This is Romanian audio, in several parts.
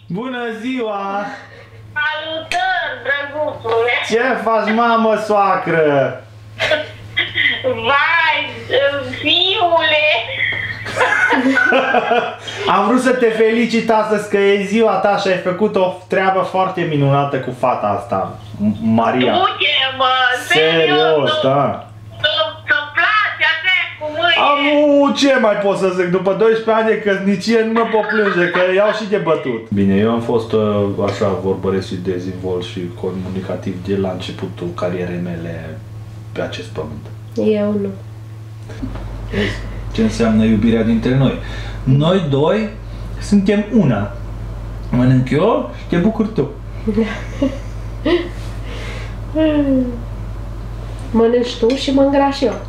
Bună ziua! Salutări, drăguțule! Ce faci, mamă, soacră? Vai, fiule! Am vrut să te felicit astăzi că e ziua ta și ai făcut o treabă foarte minunată cu fata asta, Maria. Du-te-mă, Serios, da. Să-mi place așa cu mâine. Amu, ce mai pot să zic? După 12 ani de căsnicie nu mă pot plânge, că iau și de bătut. Bine, eu am fost așa vorbăresc și dezvolt și comunicativ de la începutul carierei mele pe acest pământ. Eu nu. Vezi ce înseamnă iubirea dintre noi? Noi doi suntem una. Mănânc eu și te bucuri tu. Mănânci tu și mă îngraș eu.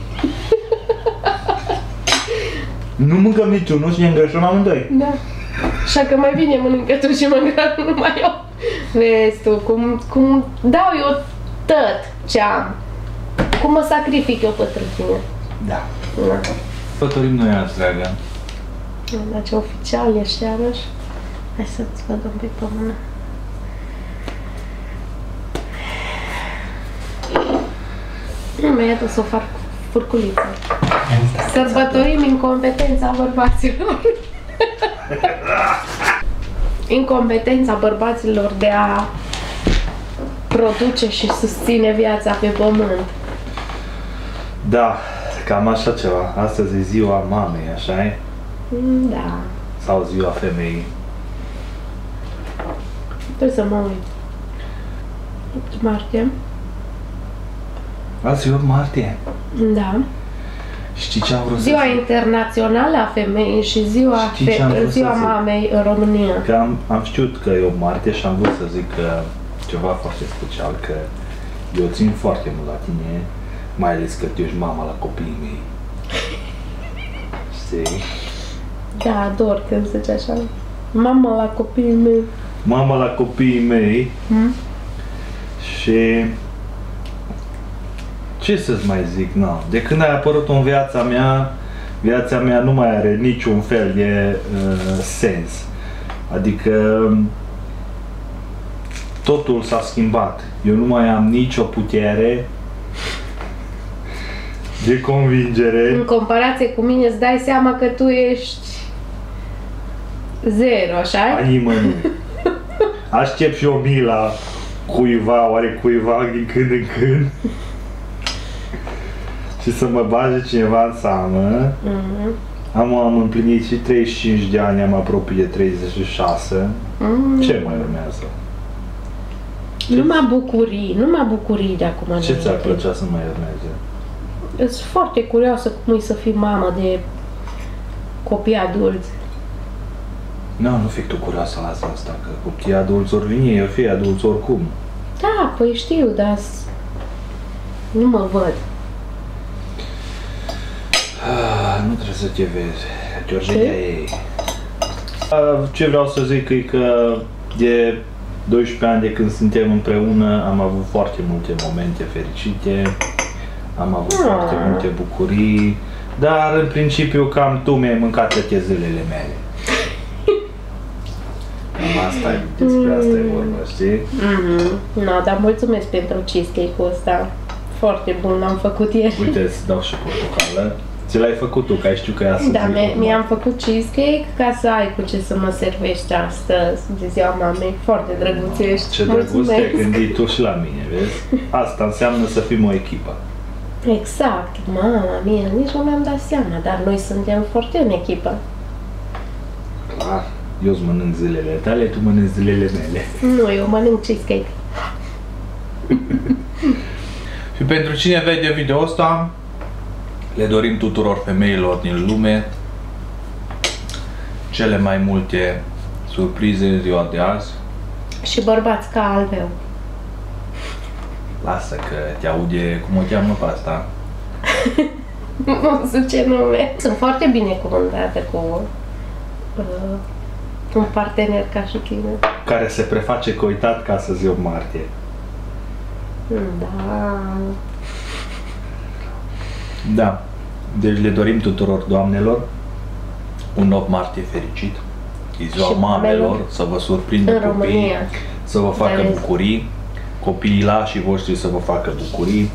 Nu mâncăm niciunul și ne îngrășăm amândoi. Da. Așa că mai bine mănâncă tu și mă îngraș numai eu. Vezi tu, cum dau eu tot ce am. Cum mă sacrific eu pentru tine. Da. Da. Sărbătorim noi azi, dragă. Dar ce oficial ești iarăși. Hai să-ți văd un pic pe mână. Mi-a dat să o fac furculiță. Sărbătorim incompetența bărbaților. Incompetența bărbaților de a produce și susține viața pe pământ. Da, cam așa ceva. Astăzi e ziua mamei, așa-i? Da. Sau ziua femeii. Trebuie să mă uit. 8 martie. Azi e 8 martie. Da. Știi ce am vrut Ziua să zic? internațională a femeii și ziua, Știi ce am vrut ziua să zic? mamei în România. Că am știut că e 8 martie și am vrut să zic că ceva foarte special, că eu țin foarte mult la tine, mai ales că tu ești mama la copiii mei. Știi? Da, ador când zice așa. Mama la copiii mei. Mama la copiii mei. Și ce să-ți mai zic, na, de când ai apărut în viața mea nu mai are niciun fel de sens. Adică totul s-a schimbat. Eu nu mai am nicio putere de convingere. În comparație cu mine îți dai seama că tu ești zero, așa? A nimănui. Aștept și o mila cuiva din când în când. Și să mă bage cineva în seamă. Am împlinit și 35 de ani, am apropiat de 36. Ce mai urmează? Numai bucurii de acum. Ce ți-ar plăcea să mai urmeze? Sunt foarte curioasă cum e să fii mamă de copii adulți. Nu fi tu curioasă la asta, că copiii adulți ori vine, eu fi adulți oricum. Da, păi știu, dar nu mă văd. Nu trebuie să te vezi. Georgenia e ei. Ce vreau să zic e că de 12 ani de când suntem împreună am avut foarte multe momente fericite, am avut foarte multe bucurii, dar în principiu cam tu mi-ai mâncat toate zilele mele. Despre asta e vorba, știi? No, dar mulțumesc pentru cheesecake-ul ăsta. Foarte bun, l-am făcut ieri. Uite, îți dau și portocală. Ți l-ai făcut tu, că ai știu că e astăzi. Da, mi-am făcut cheesecake ca să ai cu ce să mă servești astăzi de ziua mamei. Foarte drăguț ești. Ce drăguț te-ai gândit tu și la mine, vezi? Asta înseamnă să fim o echipă. Exact, mama mia, nici nu mi-am dat seama, dar noi suntem foarte în echipă. Clar, eu îți mănânc zilele tale, tu mănânci zilele mele. Nu, eu mănânc cheesecake. Și pentru cine vede video ăsta, le dorim tuturor femeilor din lume cele mai multe surprize în ziua de azi. Și bărbați ca al meu. Lasă că te aude cum o cheamă pe asta. Nu știu ce nume. Sunt foarte binecuvântată cu un partener ca și tine. Care se preface că uitat ca să zi 8 martie. Da. Da. Deci le dorim tuturor doamnelor un 8 martie fericit. E ziua Și mamelor, să vă surprindă în copiii, România. să vă facă Dar- bucurii, copiii voștri să vă facă bucurii,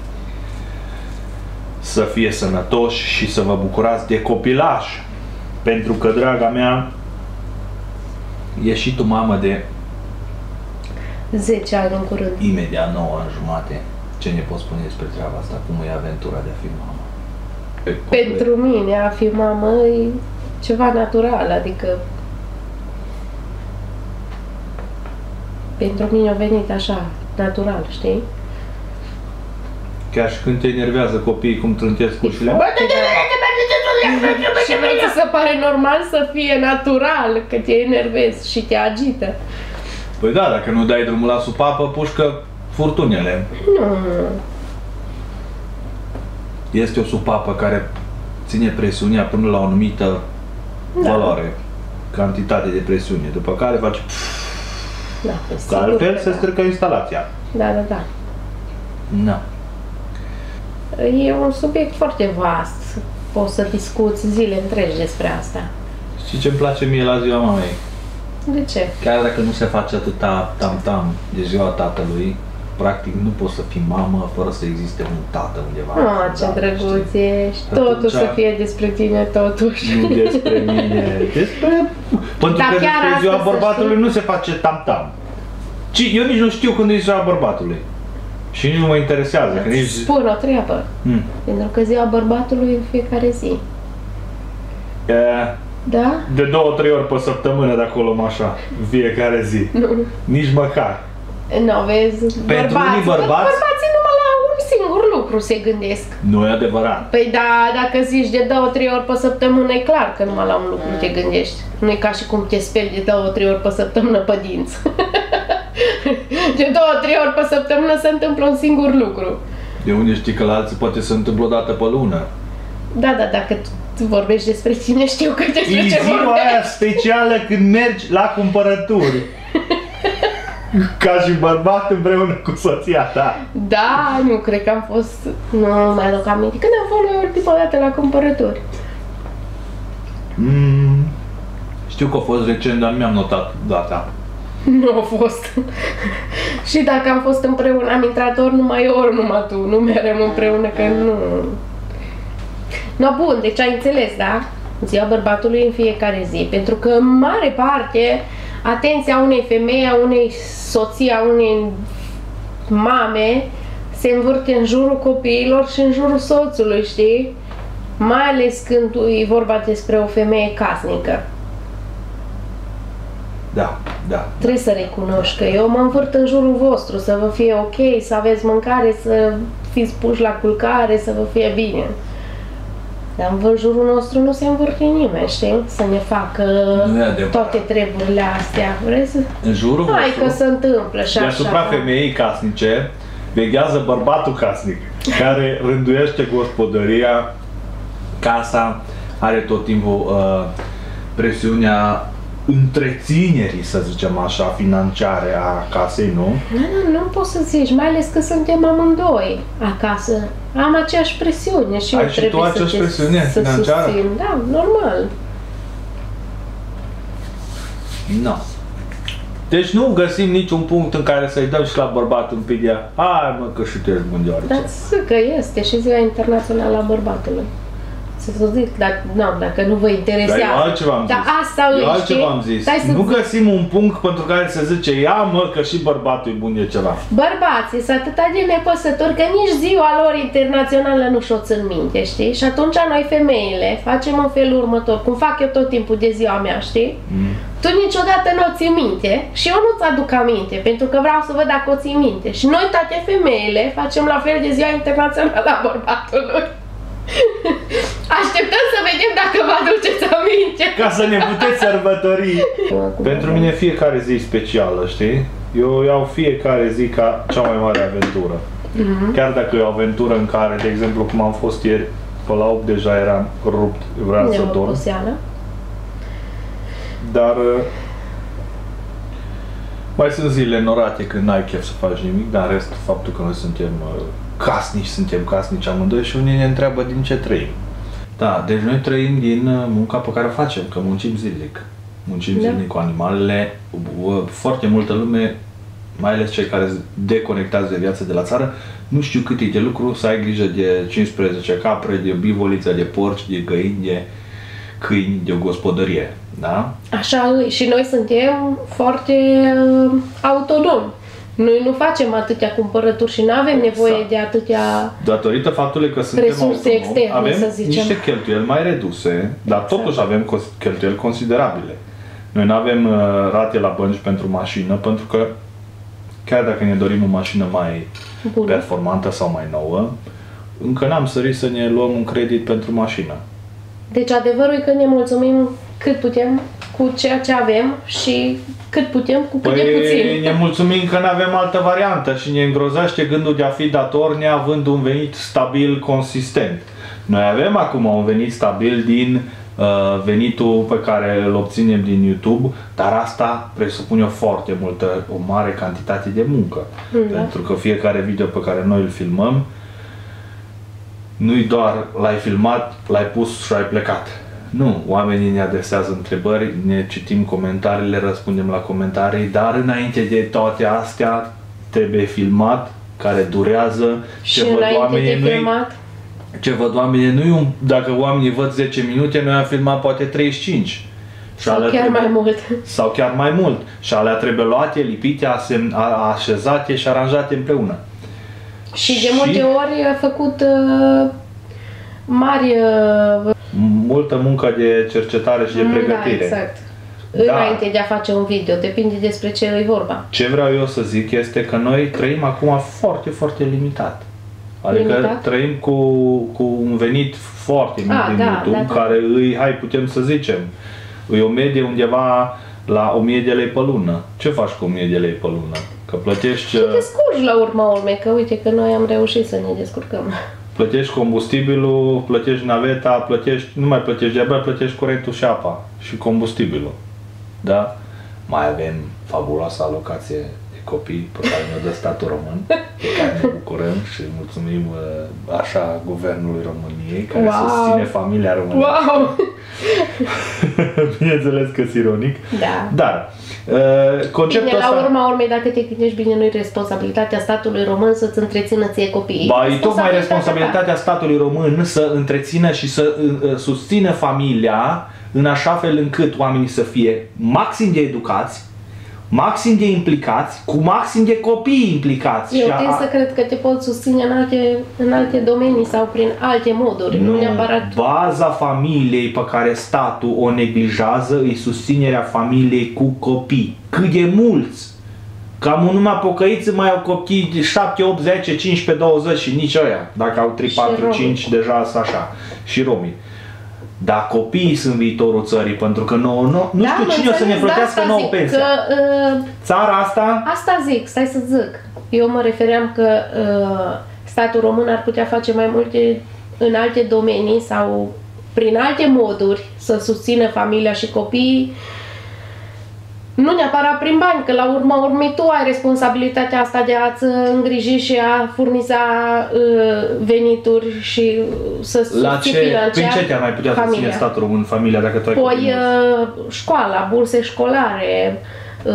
să fie sănătoși și să vă bucurați de copilaș. Pentru că, draga mea, ești și tu mamă de 10 ani în curând. imediat 9 ani jumate. Ce ne poți spune despre treaba asta? Cum e aventura de a fi mamă? Pentru mine a fi mamă e ceva natural, adică pentru mine a venit așa, natural, știi? Chiar și când te enervează copiii cum trântesc ușile. Și nu ți se pare normal să fie natural, că te enervezi și te agită. Păi da, dacă nu dai drumul la supapă, pușcă furtunele. Nu, Este o supapă care ține presiunea până la o anumită valoare, cantitate de presiune, după care face da, pe că sigur altfel că se da. strică instalația. Da. Da. E un subiect foarte vast. Poți să discuți zile întregi despre asta. Știi ce-mi place mie la ziua mamei? De ce? Chiar dacă nu se face atâta tam-tam de ziua tatălui, practic nu poți să fii mamă fără să existe un tată undeva. Ah, ce drăguț ești. Totul să fie despre tine, totuși. Nu despre mine, despre... Pentru Dar că chiar despre asta ziua să bărbatului știi. nu se face tam-tam. Eu nici nu știu când e ziua bărbatului. Și nici nu mă interesează. Că nici... Spun o treabă. Pentru că ziua bărbatului e în fiecare zi. E, Da? de 2-3 ori pe săptămână de acolo, așa, fiecare zi. Nu. Nici măcar. Nu, vezi, Pentru unii bărbați- bărbații numai la un singur lucru se gândesc. Nu e adevărat. Păi da, dacă zici de 2-3 ori pe săptămână, e clar că numai la un lucru te gândești. Nu e ca și cum te speli de 2-3 ori pe săptămână pe dinți. De 2-3 ori pe săptămână se întâmplă un singur lucru. De unde știi că la alții poate se întâmplă o dată pe lună? Da, dacă tu vorbești despre tine, știu că despre E ce ziua vorbești. aia specială când mergi la cumpărături. Ca și bărbat împreună cu soția ta. Da, nu cred că am fost... Nu mai aduc aminte. Când am fost noi ultima dată la cumpărături? Știu că a fost recent, dar nu mi-am notat data. Nu a fost. Și dacă am fost împreună, am intrat ori numai eu, ori numai tu. Nu merem împreună, că nu... No, bun, deci ai înțeles, da? Ziua bărbatului în fiecare zi. Pentru că, în mare parte, atenția unei femei, a unei soții, a unei mame, se învârte în jurul copiilor și în jurul soțului, știi? Mai ales când e vorba despre o femeie casnică. Da. Trebuie să recunoști că eu mă învârt în jurul vostru, să vă fie ok, să aveți mâncare, să fiți puși la culcare, să vă fie bine. Dar în jurul nostru nu se învârte nimeni, știi? Să ne facă Nu e adevărat. toate treburile astea. Vrei să... În jurul Hai vostru, că se întâmplă și deasupra așa. femeii casnice, veghează bărbatul casnic, care rânduiește gospodăria, casa, are tot timpul presiunea întreținerii, să zicem așa, financiare a casei, nu? Nu poți să zici, mai ales că suntem amândoi acasă. Am aceeași presiune și Ai eu și trebuie tu să aceeași te presiune să financiară? susțin. Da, normal. Nu. Deci nu găsim niciun punct în care să-i dăm și la bărbat un pic de hai mă că și tu ești bun deoarece. Dar că este și ziua internațională a bărbatului. Să zic, dacă nu vă interesează. Dar eu altceva am zis. Dar asta eu îi, altceva am zis. Stai să Nu zic. găsim un punct pentru care să zice ia mă că și bărbatul e bun de ceva. Bărbații sunt atâta de nepăsători că nici ziua lor internațională nu și-o țin minte, știi? Și atunci noi femeile facem în felul următor, cum fac eu tot timpul de ziua mea, știi? Tu niciodată nu o ții minte și eu nu-ți aduc aminte, pentru că vreau să văd dacă o ții minte. Și noi toate femeile facem la fel de ziua internațională a bărbatului. Așteptăm să vedem dacă vă aduceți aminte. Ca să ne puteți sărbători. Pentru mine fiecare zi e specială, știi? Eu iau fiecare zi ca cea mai mare aventură. Chiar dacă e o aventură în care, de exemplu, cum am fost ieri, pe la 8 deja eram rupt, vreau să dorm. Dar mai sunt zile norate când n-ai chef să faci nimic, dar în rest, faptul că noi suntem casnici amândoi și unii ne întreabă din ce trăim. Da, deci noi trăim din munca pe care o facem, că muncim zilnic. muncim zilnic cu animalele. Foarte multă lume, mai ales cei care deconectați de viață de la țară, nu știu cât e de lucru să ai grijă de 15 capre, de bivoliță, de porci, de găini, de câini, de o gospodărie. Da? Așa, și noi suntem foarte autonomi. Noi nu facem atâtea cumpărături și nu avem nevoie de atâtea datorită faptului că suntem resurse autonomi, externe, avem să zicem. niște cheltuieli mai reduse, dar totuși avem cheltuieli considerabile. Noi nu avem rate la bănci pentru mașină, pentru că chiar dacă ne dorim o mașină mai performantă sau mai nouă, încă n-am sărit să ne luăm un credit pentru mașină. Deci adevărul e că ne mulțumim cât putem cu ceea ce avem și cât putem cu cât de puțin. Ne mulțumim că nu avem altă variantă și ne îngrozește gândul de a fi dator neavând un venit stabil, consistent. Noi avem acum un venit stabil din venitul pe care îl obținem din YouTube, dar asta presupune o mare cantitate de muncă. Da. Pentru că fiecare video pe care noi îl filmăm, nu-i doar l-ai filmat, l-ai pus și ai plecat. Nu, oamenii ne adresează întrebări, ne citim comentariile, răspundem la comentarii, dar înainte de toate astea trebuie filmat, care durează. Și înainte de filmat? Ce văd oamenii, dacă oamenii văd 10 minute, noi am filmat poate 35. Sau chiar mai mult. Sau chiar mai mult. Și alea trebuie luate, lipite, așezate și aranjate împreună. Și de multe ori a făcut mari... multă muncă de cercetare și de pregătire. Da, exact. Înainte de a face un video, depinde despre ce e vorba. Ce vreau eu să zic este că noi trăim acum foarte, foarte limitat. Adică trăim cu un venit foarte mic din YouTube, care putem să zicem, e o medie undeva la 1000 de lei pe lună. Ce faci cu 1000 de lei pe lună? Că plătești... Și descurci la urma urmei, că uite că noi am reușit să ne descurcăm. Plătești combustibilul, plătești naveta, nu mai plătești de-abia, plătești curentul și apa și combustibilul. Da? Mai avem fabuloasa alocație de copii pe care ne-o dă statul român, pe care ne bucurăm și mulțumim așa Guvernului României, care susține familia românească. Wow! Bineînțeles că-s ironic. Da. Dar conceptul ăsta... la urma urmei, dacă te gândești bine, nu e responsabilitatea statului român să-ți întrețină ție copiii. Ba, e tocmai responsabilitatea statului român să întrețină și să susțină familia în așa fel încât oamenii să fie maxim de educați, maxim de implicați, cu maxim de copii implicați. Eu tind să cred că te pot susține în alte domenii sau prin alte moduri, nu neapărat... Baza familiei pe care statul o neglijează e susținerea familiei cu copii. Cât de mulți? Cam un numai pocăiți mai au copii 7, 8, 10, 15, 20 și nici ăia. Dacă au 3, 4, 5, deja sunt așa. Și romii. Dar copiii sunt viitorul țării, pentru că nu știu cine o să ne plătească nouă pensia. Țara asta... Asta zic, stai să zic. Eu mă refeream că statul român ar putea face mai multe în alte domenii sau prin alte moduri să susțină familia și copiii. Nu neapărat prin bani, că la urma urmei tu ai responsabilitatea asta de a-ți îngriji și a furniza venituri și să susții financiar. Prin ce te-ar mai putea susține statul român familia dacă tu ai copii? Școala, burse școlare,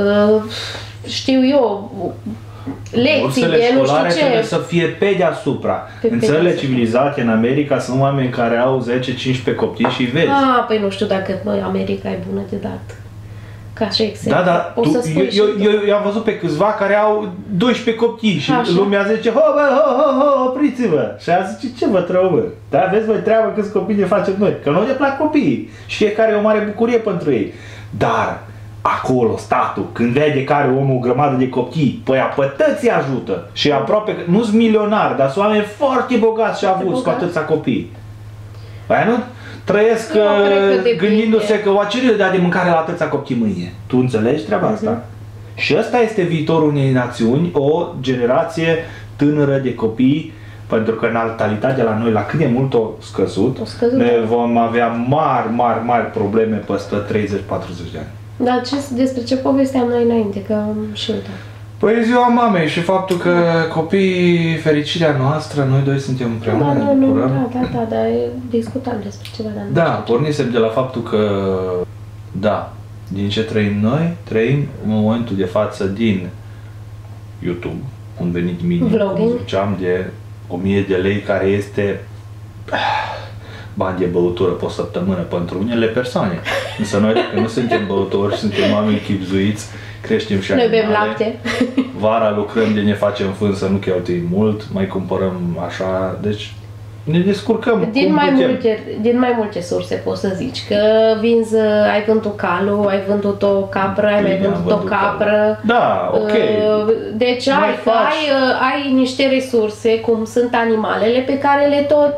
știu eu, lecții de nu știu ce. Trebuie să fie pe deasupra. În țările civilizate, în America, sunt oameni care au 10-15 copii și vezi. Păi nu știu dacă America e bună de dat. Ca și exemplu. Da, eu am văzut pe câțiva care au 12 copii și lumea zice opriți-vă! Și a zice, ce vă trebuie, bă? Da, aveți voi treabă câți copii ne facem noi, că nu ne plac copiii și fiecare e o mare bucurie pentru ei. Dar acolo statul, când vede că are omul o grămadă de copii, păi apătăți ajută și aproape, nu-s milionari, dar sunt oameni foarte bogați și avuți cu atâția copii. Păi nu? Trăiesc gândindu-se că o ce dea de mâncare la atâția copii mâine. Tu înțelegi treaba asta? Și ăsta este viitorul unei națiuni, o generație tânără de copii, pentru că natalitatea la noi, la cât de mult o scăzut, ne vom avea mari probleme peste 30-40 de ani. Dar despre ce povesteam noi înainte, că am și uitat. Păi ziua mamei și faptul că copiii, fericirea noastră, noi doi suntem împreună, ne bucurăm. Da, discutam despre ceva. Da, pornisem de la faptul că, Din ce trăim noi? Trăim în momentul de față din YouTube, un venit minim, Vlogging. cum ziceam, de 1000 de lei, care este bani de băutură pe o săptămână pentru unele persoane. Însă noi, dacă nu suntem băutori, suntem oameni chipzuiți, creștem și Noi animale. bem lapte. Vara lucrăm de ne facem fân să nu cheltuim mult, mai cumpărăm așa, deci ne descurcăm Din cum mai, putem. din mai multe surse poți să zici că vinzi, ai vândut calul, ai vândut o capră, ai mai Bine, am vândut o vândut capră. Da, ok. Deci Mai ai, faci. ai niște resurse, cum sunt animalele, pe care le tot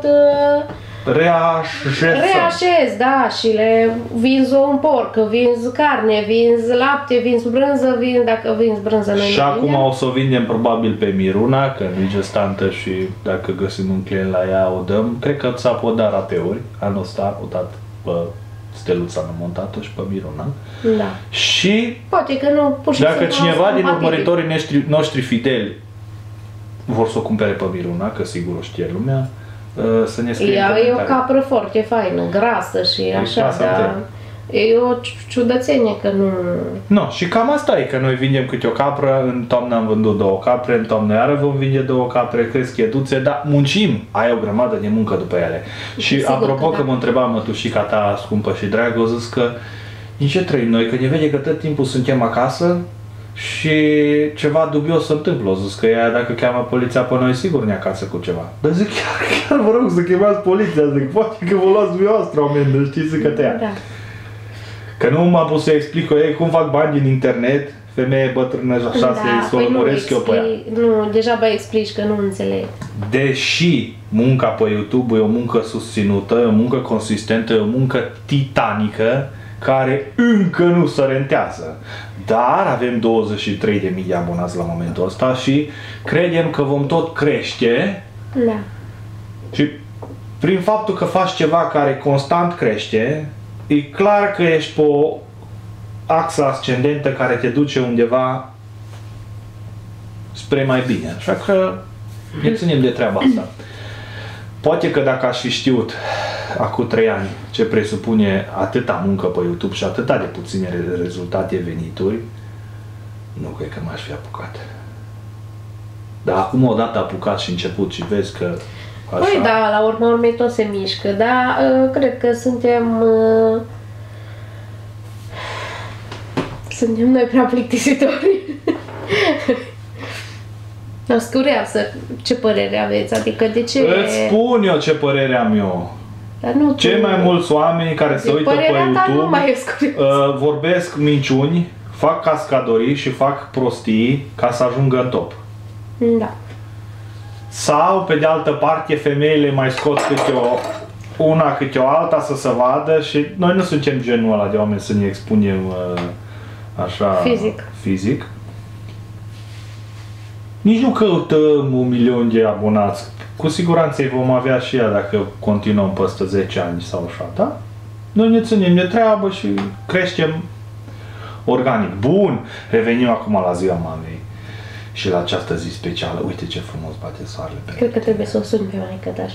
reașezi, da, și le vinzi un porc, vinzi carne, vinzi lapte, vinzi brânză, dacă vinzi brânză noi. Și acum o să o vindem probabil pe Miruna, că nu e gestantă și dacă găsim un client la ea o dăm. Cred că s-a podat rapeuri, anul ăsta o dat pe Steluța, am montat-o și pe Miruna. Da. Și Poate că nu, pur și dacă simplu cineva sunt din compatibili. urmăritorii noștri fideli vor să o cumpere pe Miruna, că sigur o știe lumea, să ne scrie în E o comentarii. capră foarte faină, grasă și așa, grasă, dar e o ciudățenie că nu... Nu, și cam asta e, că noi vindem câte o capră, în toamnă am vândut 2 capre, în toamnă iară vom vinde 2 capre, cresc eduțe, dar muncim, ai o grămadă de muncă după ele. Și Sigur apropo că că da. mă întreba mătușica ta scumpă și dragă, o zis că din ce trăim noi, că ne vede că tot timpul suntem acasă și ceva dubios se întâmplă. O zis că ea, dacă cheamă poliția pe noi, sigur ne acasă cu ceva. Dar zic, chiar vă rog să chemați poliția, zic, poate că vă luați dumneavoastră oameni, știți, zic că te ia. Da. Că nu m-am pus să explic cu ei cum fac bani din internet, femeie bătrână și așa, să-i păi nu urmăresc eu pe ea. Nu, degeaba explici că nu înțeleg. Deși munca pe YouTube e o muncă susținută, e o muncă consistentă, e o muncă titanică, care încă nu se rentează. Dar avem 23.000 de abonați la momentul ăsta și credem că vom tot crește. Da. Și prin faptul că faci ceva care constant crește, e clar că ești pe o axă ascendentă care te duce undeva spre mai bine. Așa că ne ținem de treaba asta. Poate că dacă aș fi știut acum 3 ani ce presupune atâta muncă pe YouTube și atâta de puține rezultate, venituri, nu cred că m-aș fi apucat. Dar acum odată apucat și început și vezi că așa... Păi da, la urma urmei tot se mișcă, dar cred că suntem noi prea plictisitori. Dar curioasă, ce părere aveți? Adică de ce... Îți spun eu ce părere am eu. Dar nu Cei mai mulți oameni care se uită pe părerea ta nu YouTube mai e curioasă. vorbesc minciuni, fac cascadorii și fac prostii ca să ajungă în top. Da. Sau, pe de altă parte, femeile mai scot câte o alta să se vadă și noi nu suntem genul ăla de oameni să ne expunem așa fizic. Nici nu căutăm 1.000.000 de abonați. Cu siguranță îi vom avea și ea dacă continuăm peste 10 ani sau așa, da? Noi ne ținem de treabă și creștem organic. Bun! Revenim acum la ziua mamei și la această zi specială. Uite ce frumos bate soarele pe Cred că trebuie să o suni pe maică ta.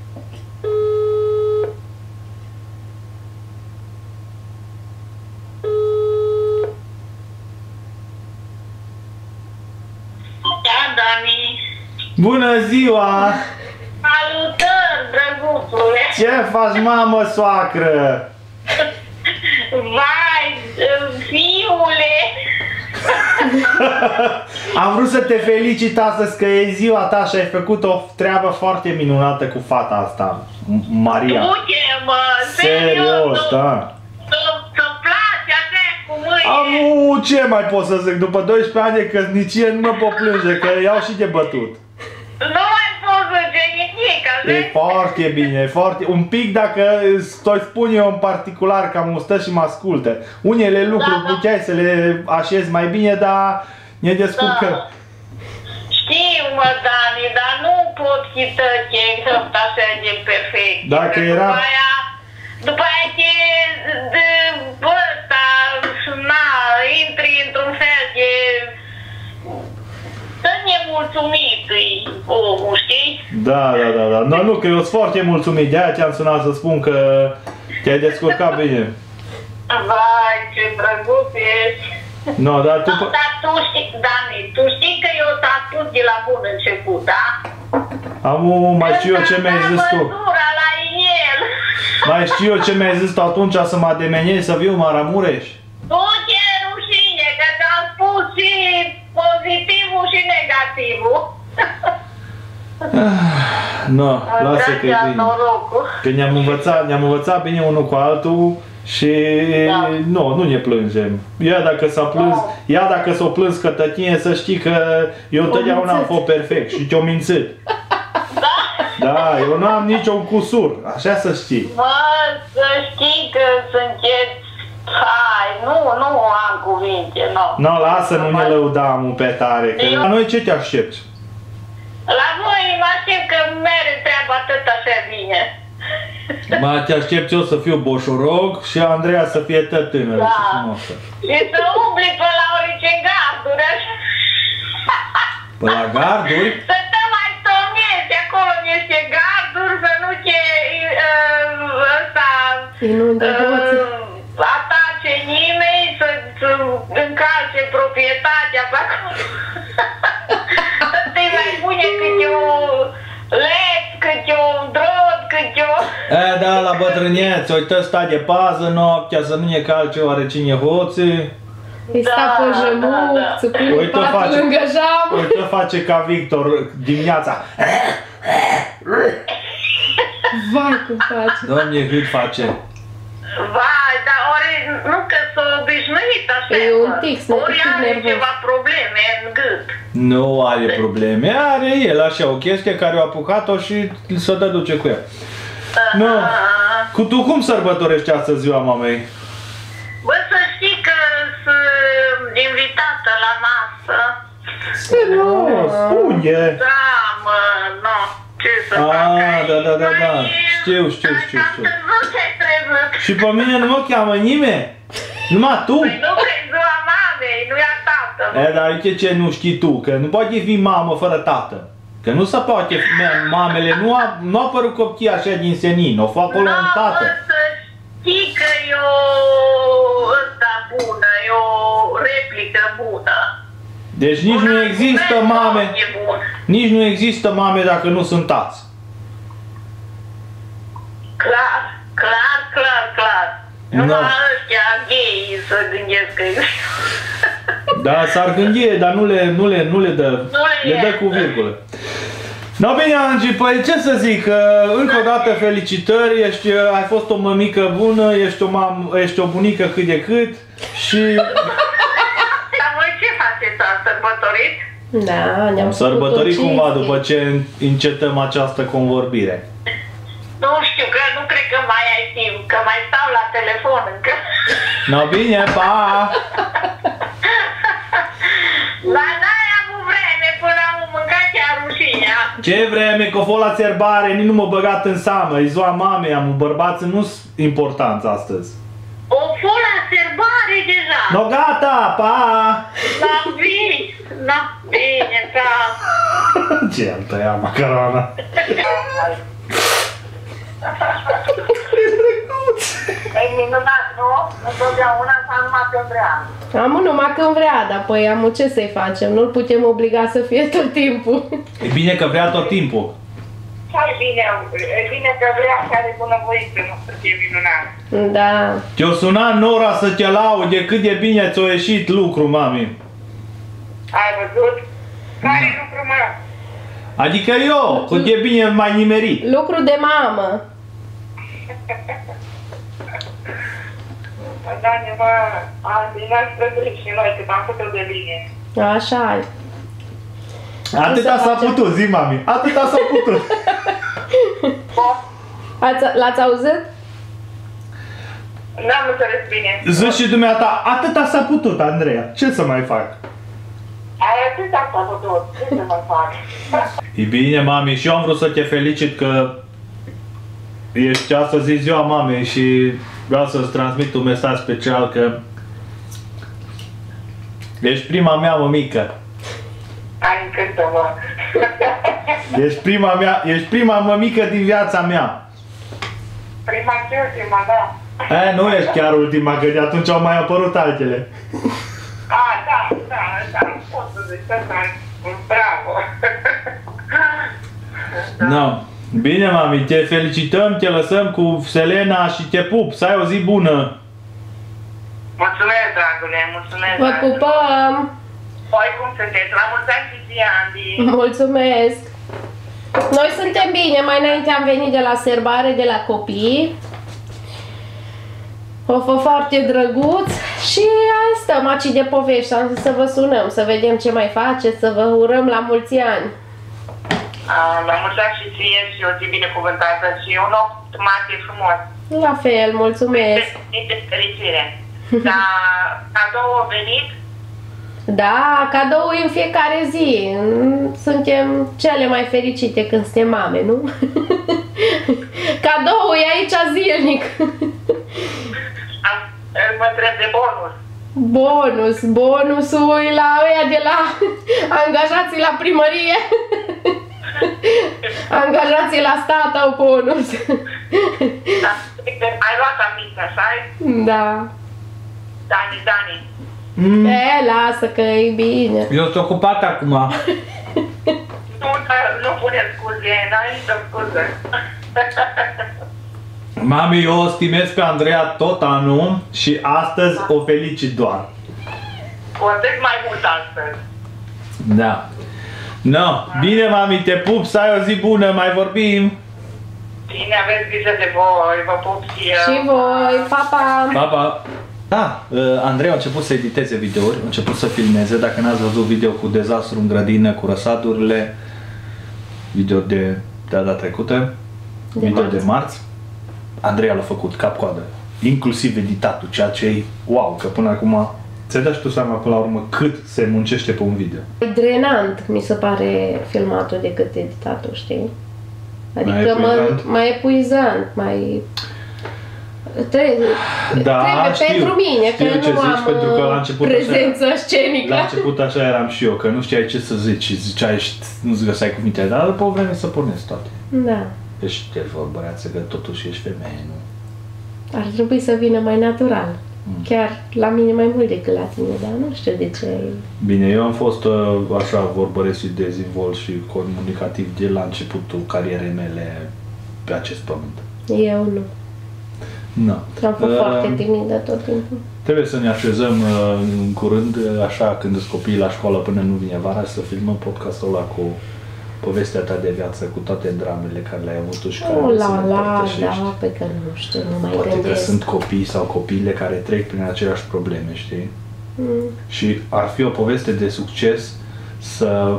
Da, Dani. Bună ziua! Salutări, drăguțule. Ce faci, mamă, soacră? Vai, fiule. Am vrut să te felicit astăzi că e ziua ta și ai făcut o treabă foarte minunată cu fata asta, Maria. Duce-mă, Serios, da. Să-mi place așa cu mâine. Amu, ce mai pot să zic? După 12 ani de căsnicie nu mă pot plânge, că iau și de bătut. Nu mai pot să zic nimic, E vezi? foarte bine, e foarte... Un pic dacă îți spun eu în particular că am stă și mă ascultă. Unele lucruri Da. puteai să le așezi mai bine, dar ne descurcăm. Da. Știu, mă, Dani, dar nu pot chita ce exact așa de perfect. Dacă Că era- După aia de ăsta, na, intri într-un fel de... Să nemulțumit omul, știi? Da. No, nu, că eu sunt foarte mulțumit, de-aia te-am sunat să spun că te-ai descurcat bine. Vai, ce drăguț ești. No, dar tu... No, dar tu știi, Dani, tu știi că eu t-am spus de la bun început, da? Mai știu eu ce mi-ai zis tu. La el. Mai știu eu ce mi-ai zis tu atunci să mă ademenezi să viu Maramureș? Nu ce rușine, că ți-am spus și pozitivul și negativul. No, lasă că e bine. Că ne-am învățat bine unul cu altul și nu ne plângem. Ea dacă s-o plâns cătătine, să știi că eu întotdeauna am fost perfect și te-o mințit. Da, eu nu am niciun cusur, așa să știi. Mă, să știi că sunteți... Hai, nu am cuvinte, nu. No, lasă, nu ne lăudam pe tare, că la noi ce te aștepți? La voi mă aștept că mere treaba tot așa bine. Te aștept eu să fiu boșorog și Andreea să fie tot tânără și frumoasă. Și să umbli pe la orice garduri, așa. Pe la garduri? Să te mai stomezi acolo niște garduri, să nu te atace nimeni, să încalce proprietatea pe acolo. Să te mai pune câte o leț, câte o drot, câte o... Da, la bătrâneți, uită sta de pază noaptea, să nu ne calce oarecine hoții. Îi sta pe jămuc, să pune patul lângă geam. Uită face ca Victor dimineața. Vai, cum face. Doamne, cât face. Vai, dar ori nu că s-a obișnuit așa. E un tix, ori are ceva probleme în gât. Nu are probleme, are el așa o chestie care a apucat-o și să te duce cu ea. No. Cu tu cum sărbătorești astăzi ziua mamei? Bă, să știi că sunt invitată la masă. Serios? Unde? Da, mă, nu. Ce să fac? Da. Știu. Și pe mine nu mă cheamă nimeni? Numai tu? Păi nu că e ziua mamei, nu e a tatăl. Dar uite ce nu știi tu, că nu poate fi mamă fără tată. Că nu se poate, mamele nu apărut copii așa din senin, o fac acolo un tată. Nu, să știi că e o ăsta bună, e o replică bună. Deci nici nu există mame, nici nu există mame dacă nu sunt tați. Clar. Numai ăștia gay să gândesc că Da, s-ar gândi, dar nu le dă, le dă cu virgulă. No, bine, Angi, păi ce să zic, încă o dată felicitări, ai fost o mămică bună, ești o bunică cât de cât și... Dar voi ce faceți? Ați sărbătorit? Da, ne-am sărbătorit cumva după ce încetăm această convorbire. Nu știu, că nu cred că mai ai timp, că mai stau la telefon încă. No, bine, pa! Dar n-ai avut vreme până am mâncat chiar rușinea. Ce vreme, că o fost la țerbare, nici nu m-a băgat în seamă, e ziua mamei, am bărbații nu-s importanți astăzi. O fost la țerbare deja. No, gata, pa! N-am vis, bine, pa! Ce-am tăiat macarona? E minunat, nu? Întotdeauna sau numai când vrea? Am numai când vrea, dar păi am ce să-i facem? Nu-l putem obliga să fie tot timpul. E bine că vrea tot timpul. E bine că vrea și are bunăvoință, nu să fie minunat. Da. Te-o suna Nora să te laude cât de bine ți-a ieșit lucru, mami. Ai văzut? Care lucru, mă? Adică eu, cât de bine m-ai nimerit. Lucru de mamă. Da, mă, am bine străduit și noi, cât am făcut de bine. Așa ai. Atâta s-a putut, zi, mami, atâta s-a putut. L-ați auzit? N-am înțeles bine. Zici și dumneata, atâta s-a putut, Andreea, ce să mai fac? Atâta s-a putut, ce să mai fac? E bine, mami, și eu am vrut să te felicit că ești astăzi ziua mamei și vreau să-ți transmit un mesaj special că ești prima mea mămică. Ai încântă-mă. Ești prima mămică din viața mea. Prima ce ultima, da. Nu ești chiar ultima, că de atunci au mai apărut altele. Da, pot să zic asta. Bravo! No. Bine, mami, te felicităm, te lăsăm cu Selena și te pup. Să ai o zi bună! Mulțumesc, dragule, mulțumesc! Vă pupăm! Voi cum sunteți? La mulți ani și ție, Andy! Mulțumesc! Noi suntem bine, mai înainte am venit de la serbare, de la copii. O fost foarte drăguț și hai stăm aici de povești, am zis să vă sunăm, să vedem ce mai faceți, să vă urăm la mulți ani. La mulți ani și ție și o zi binecuvântată și un opt mare frumos. La fel, mulțumesc! De fericire! Dar cadou a venit? Da, cadou în fiecare zi. Suntem cele mai fericite când suntem mame, nu? Cadoul e aici zilnic. Mă întreb de bonus. Bonusul e la ăia de la angajații la primărie. Angajații la stat au bonus. Da, ai luat aminte, așa-i? Da. Dani. Lasă că e bine. Eu sunt ocupat acum. Nu pune scuze, n-ai nicio scuză. Mami, eu o stimez pe Andreea tot anul și astăzi o felicit doar. Cu atât mai mult astăzi. Da. Bine, mami, te pup, să ai o zi bună, mai vorbim. Bine, aveți grijă de voi, vă pup și eu. Și voi, pa, pa! Pa, pa! Da, Andrei a început să editeze videouri, a început să filmeze. Dacă n-ați văzut video cu dezastru în grădină, cu răsadurile, video de data trecută, video de marți, Andrei l-a făcut cap-coadă, inclusiv editatul, ceea ce e wow, că până acum ți-ai dat și tu seama până la urmă cât se muncește pe un video. E drenant, mi se pare, filmatul decât editatul, știi? Adică mai epuizant, mai... Trebuie pentru mine, că nu am pentru că la început prezență scenică. La început așa eram și eu, că nu știai ce să zici și ziceai, nu-ți găseai cuvintele, dar după o vreme să pornesc toate. Da. Ești vorbăreață, că totuși ești femeie, nu? Ar trebui să vină mai natural. Chiar la mine mai mult decât la tine, dar nu știu de ce. Bine, eu am fost așa vorbăresc și dezvolt și comunicativ de la începutul carierei mele pe acest pământ. Eu nu. Am fost foarte timidă tot timpul. Trebuie să ne așezăm în curând, așa când sunt copiii la școală până nu vine vara, să filmăm podcastul ăla cu povestea ta de viață, cu toate dramele care le-ai avut tu și care le împărtășești. Da, pe că nu știu, nu mai Poate gândesc. că sunt copii sau copiile care trec prin aceleași probleme, știi? Și ar fi o poveste de succes să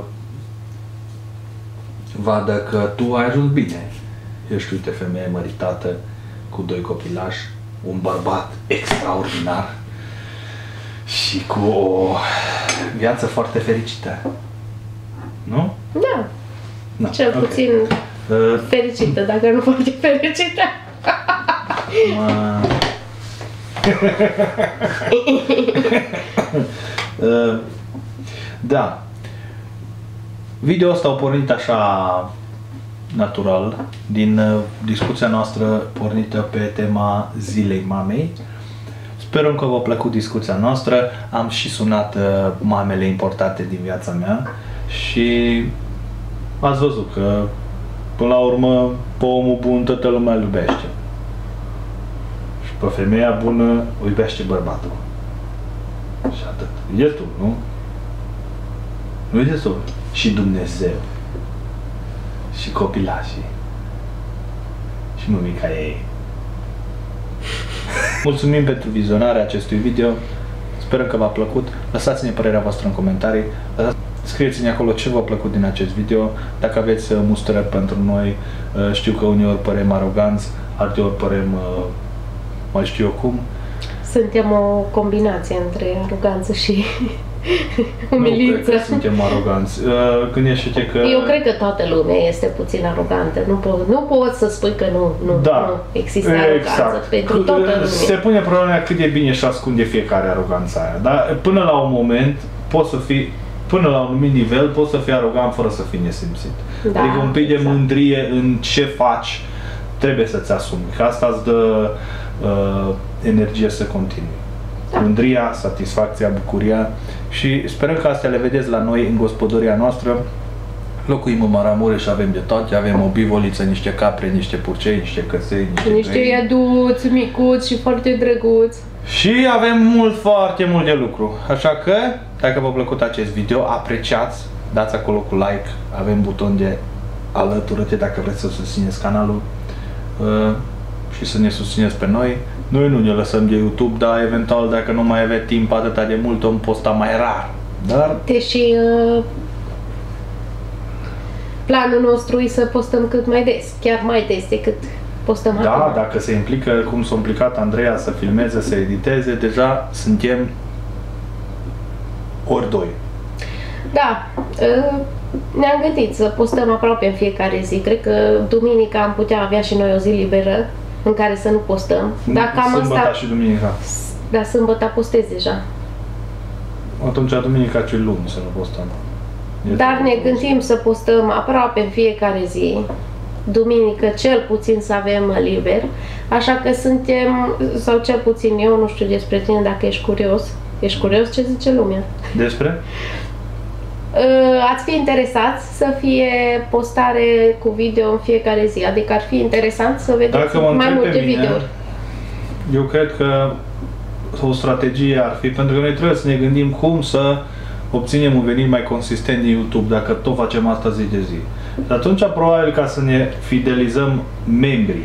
vadă că tu ai ajuns bine. Ești, uite, femeie măritată, cu 2 copilași, un bărbat extraordinar și cu o viață foarte fericită. Nu? Da. Cel puțin fericită, dacă nu foarte fericită. Da. Video ăsta a pornit așa natural din discuția noastră pornită pe tema Zilei Mamei. Sperăm că v-a plăcut discuția noastră. Am și sunat mamele importante din viața mea și ați văzut că până la urmă pe omul bun toată lumea îl iubește. Și pe femeia bună o iubește bărbatul. Și atât. E destul, nu? Nu e destul. Și Dumnezeu. Și copilașii. Și mămica ei. Mulțumim pentru vizionarea acestui video. Sperăm că v-a plăcut. Lăsați-ne părerea voastră în comentarii. Scrieți-ne acolo ce v-a plăcut din acest video. Dacă aveți mustrări pentru noi, știu că uneori părem aroganți, alteori părem mai știu eu cum. Suntem o combinație între aroganță și umilință. Nu cred că suntem aroganți. Gândește-te că... Eu cred că toată lumea este puțin arogantă. Nu poți să spui că nu există aroganță. Pentru toată lumea. Se pune problema cât de bine și ascunde fiecare aroganța aia. Dar până la un moment poți să fii, până la un anumit nivel poți să fii arogant fără să fii nesimțit. Da, adică un pic de mândrie în ce faci trebuie să-ți asumi. Că asta îți dă energie să continue. Mândria, satisfacția, bucuria și sperăm că astea le vedeți la noi în gospodăria noastră. Locuim în Maramureș și avem de toate, avem o bivoliță, niște capre, niște purcei, niște căței, niște iaduți micuți și foarte drăguți. Și avem foarte mult de lucru. Așa că, dacă v-a plăcut acest video, apreciați, dați acolo cu like, avem buton de alătură-te dacă vreți să susțineți canalul și să ne susțineți pe noi. Noi nu ne lăsăm de YouTube, dar eventual dacă nu mai avea timp atâta de mult, om posta mai rar. Dar... Deși planul nostru e să postăm cât mai des, chiar mai des decât postăm acum. Da, dacă se implică, cum s-a implicat Andreea să filmeze, să editeze, deja suntem ori doi. Da, ne-am gândit să postăm aproape în fiecare zi. Cred că duminica am putea avea și noi o zi liberă în care să nu postăm. Sâmbătă și duminica. Da, sâmbătă postez deja. Atunci duminica și luni să nu postăm. Dar ne gândim să postăm aproape în fiecare zi. Duminică cel puțin să avem liber. Așa că suntem, sau cel puțin eu, nu știu despre tine dacă ești curios. Ești curios ce zice lumea? Despre? Ați fi interesați să fie postare cu video în fiecare zi? Adică ar fi interesant să vedeți mai multe videouri. Eu cred că o strategie ar fi, pentru că noi trebuie să ne gândim cum să obținem un venit mai consistent din YouTube, dacă tot facem asta zi de zi. Și atunci, probabil, ca să ne fidelizăm membrii,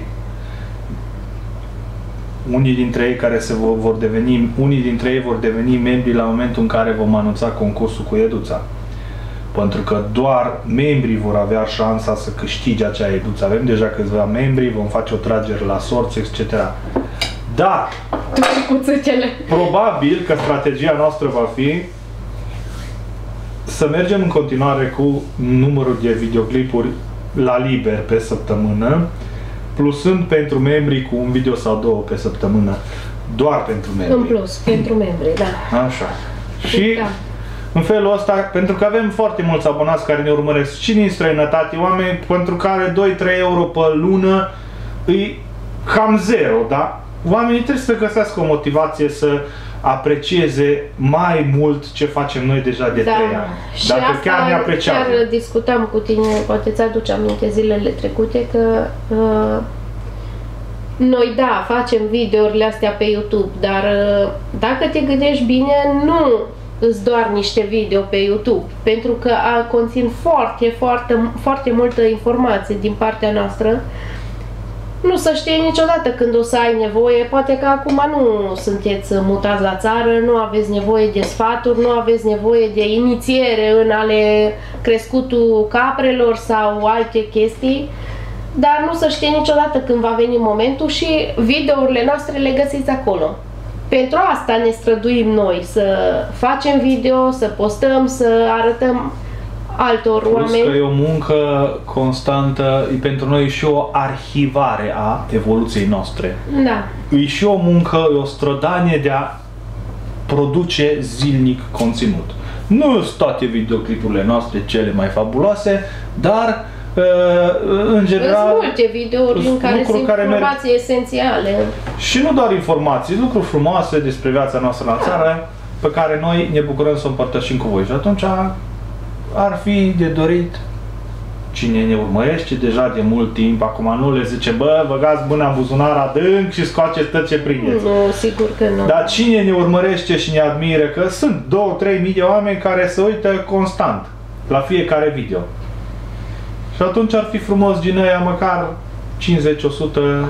unii dintre ei vor deveni membri la momentul în care vom anunța concursul cu Eduța. Pentru că doar membrii vor avea șansa să câștige acea Eduță. Avem deja câțiva membri, vom face o tragere la sorți, etc. Dar, probabil că strategia noastră va fi să mergem în continuare cu numărul de videoclipuri la liber pe săptămână, plusând pentru membrii cu un video sau două pe săptămână, doar pentru membri. În plus, pentru membri, da. Așa. Și în felul ăsta, pentru că avem foarte mulți abonați care ne urmăresc și din străinătate, oameni pentru care 2-3 euro pe lună e cam zero, da? Oamenii trebuie să găsească o motivație să aprecieze mai mult ce facem noi deja de 3 ani. Și dacă asta chiar ne apreciază. Chiar discutam cu tine, poate ți-aduce aminte zilele trecute, că noi, da, facem videourile astea pe YouTube, dar dacă te gândești bine, nu îți doar niște video pe YouTube, pentru că conțin foarte multă informație din partea noastră. Nu să știi niciodată când o să ai nevoie, poate că acum nu sunteți mutați la țară, nu aveți nevoie de sfaturi, nu aveți nevoie de inițiere în ale crescutul caprelor sau alte chestii, dar nu să știi niciodată când va veni momentul și videourile noastre le găsiți acolo. Pentru asta ne străduim noi, să facem video, să postăm, să arătăm altor oameni. Plus că e o muncă constantă, e pentru noi și o arhivare a evoluției noastre. Da. E și o muncă, e o strădanie de a produce zilnic conținut. Nu sunt toate videoclipurile noastre cele mai fabuloase, dar în general sunt multe videouri în care sunt informații esențiale. Și nu doar informații, lucruri frumoase despre viața noastră la țară, pe care noi ne bucurăm să o împărtășim cu voi. Și atunci ar fi de dorit, cine ne urmărește deja de mult timp, acum nu le zice, bă, băgați mâna în buzunar adânc și scoaceți tot ce prindeți. Nu, sigur că nu. Dar cine ne urmărește și ne admiră, că sunt 2-3 mii de oameni care se uită constant la fiecare video. Și atunci ar fi frumos din aia măcar 50-100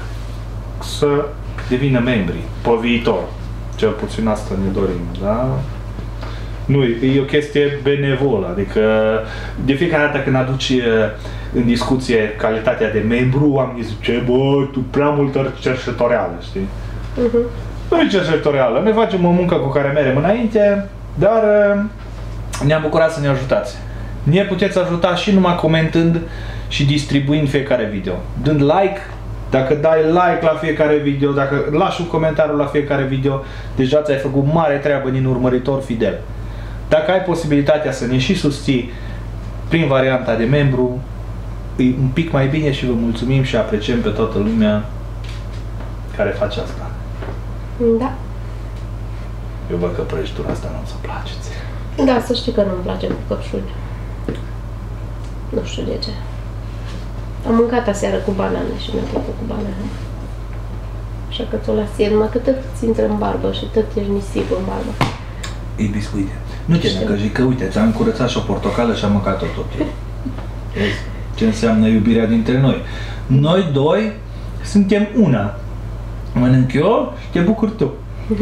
să devină membri pe viitor. Cel puțin asta ne dorim, da? Nu, e o chestie benevolă, adică de fiecare dată când aduci în discuție calitatea de membru, oamenii zice, bă, tu prea multă cercetoreală, știi? Nu e cercetoreală, noi facem o muncă cu care mergem înainte, dar ne-am bucurat să ne ajutați. Ne puteți ajuta și numai comentând și distribuind fiecare video. Dând like, dacă dai like la fiecare video, dacă lași un comentariu la fiecare video, deja ți-ai făcut mare treabă din urmăritor fidel. Dacă ai posibilitatea să ne și susții prin varianta de membru, e un pic mai bine și vă mulțumim și apreciem pe toată lumea care face asta. Da. Eu văd că prăjitura asta nu-ți place ție. Da, să știi că nu-mi place cu căpșuni. Nu știu de ce. Am mâncat aseară cu banane și mi-a plăcut cu banane. Așa că ți-o las ție, numai că tot ți intră în barbă și tot ești nisip în barbă. E biscuite. Nu te necăji, că uite, ți-am curățat și o portocală și am mâncat-o tot eu. Vezi ce înseamnă iubirea dintre noi. Noi doi suntem una. Mănânc eu și te bucuri tu.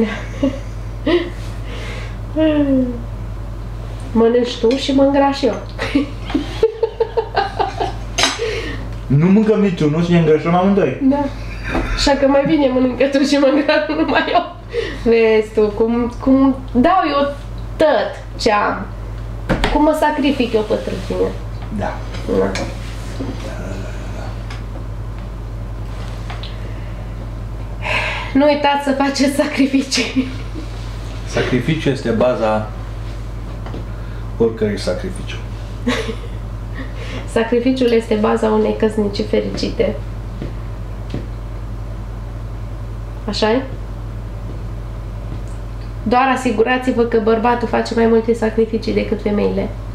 Mănânci tu și mă îngraș eu. Nu mâncăm niciunul și ne îngrășăm amândoi. Da. Așa că mai bine mănâncă tu și mă îngraș numai eu. Vezi tu, cum dau eu tot ce am. Cum mă sacrific eu pentru tine. Da. Da. Nu uitați să faceți sacrificii. Sacrificiul este baza oricărui sacrificiu. Sacrificiul este baza unei căsnicii fericite. Așa-i? Doar asigurați-vă că bărbatul face mai multe sacrificii decât femeile.